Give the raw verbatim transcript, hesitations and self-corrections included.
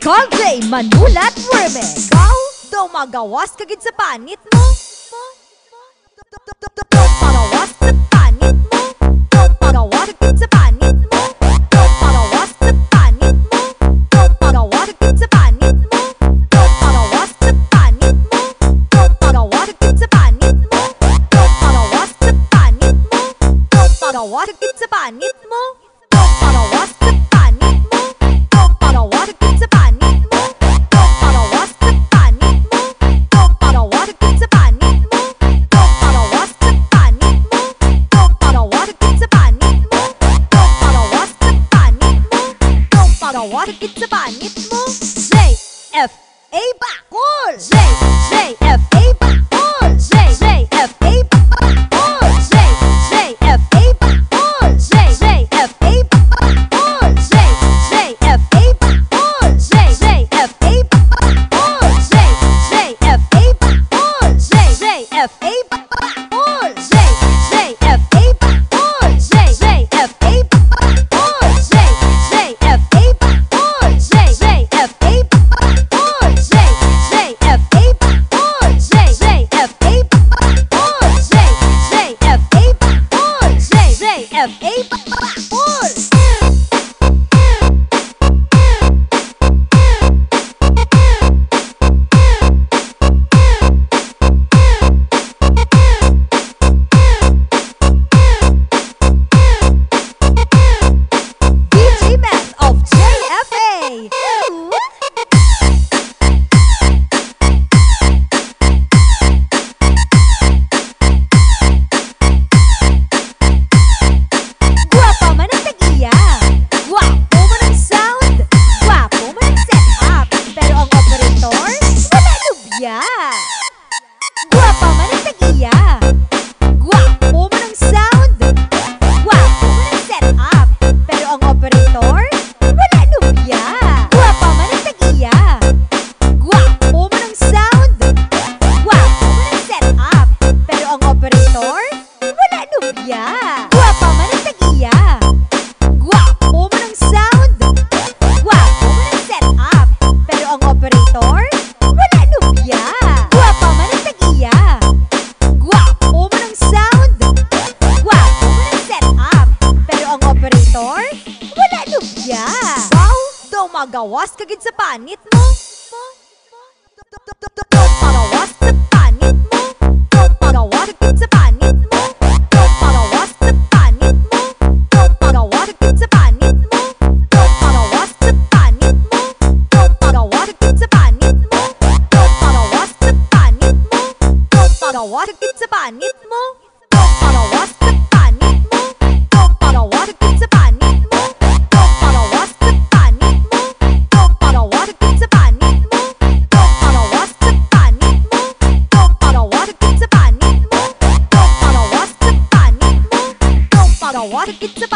Kagay manulat worme, ikaw daw magawas kagid sa panit mo. Pagawas sa panit mo, pagawas kagid sa panit mo, pagawas sa panit mo, pagawas kagid sa panit mo, pagawas sa panit mo, pagawas kagid sa panit mo, pagawas sa panit mo, pagawas kagid sa panit mo, pagawas sa panit mo, pagawas kagid sa panit mo, pagawas sa panit mo, pagawas kagid sa panit mo, pagawas sa panit mo, pagawas kagid sa panit mo, pagawas sa panit mo, pagawas kagid sa panit mo. J F A bakol, J J F A bakol, J J F A bakol, J J F A bakol, J J F A bakol, J J F A bakol, J J F A bakol, J J F A bakol, J J F A bakol, J J F A bakol, J J F A bakol, J J F A bakol, J J F A bakol, J J F A bakol, J J F A bakol, J J F A bakol, J J F A bakol. D J Math of J F A. Guwapa man ang tag-iya, guwapo man ang sound, guwapo man ang setup, pero ang operator, wala nubya. Guwapa man ang tag-iya, guwapo man ang sound, guwapo man ang setup, pero ang operator, wala nubya. Guwapa man ang tag-iya, guwapo man ang sound, guwapo man ang setup, pero ang operator, wala nubya. Guwapa man ang tag-iya, guwapo man ang sound, guwapo man ang setup, pero ang operator, wala nubya. Guwapa man ang tag-iya, guwapo man ang sound, guwapo man ang setup, pero ang operator, wala nubya. Wow, daw magawas kagid sa panit mo. Pagawas sa panit mo, pagawas kagid sa panit mo, pagawas sa panit mo, pagawas kagid sa panit mo, pagawas sa panit mo, pagawas kagid sa panit mo, pagawas sa panit mo, pagawas kagid sa panit mo, pagawas sa panit mo, pagawas kagid sa panit mo, pagawas sa panit mo, pagawas kagid sa panit mo, pagawas sa panit mo, pagawas kagid sa panit mo, pagawas sa panit mo, pagawas kagid sa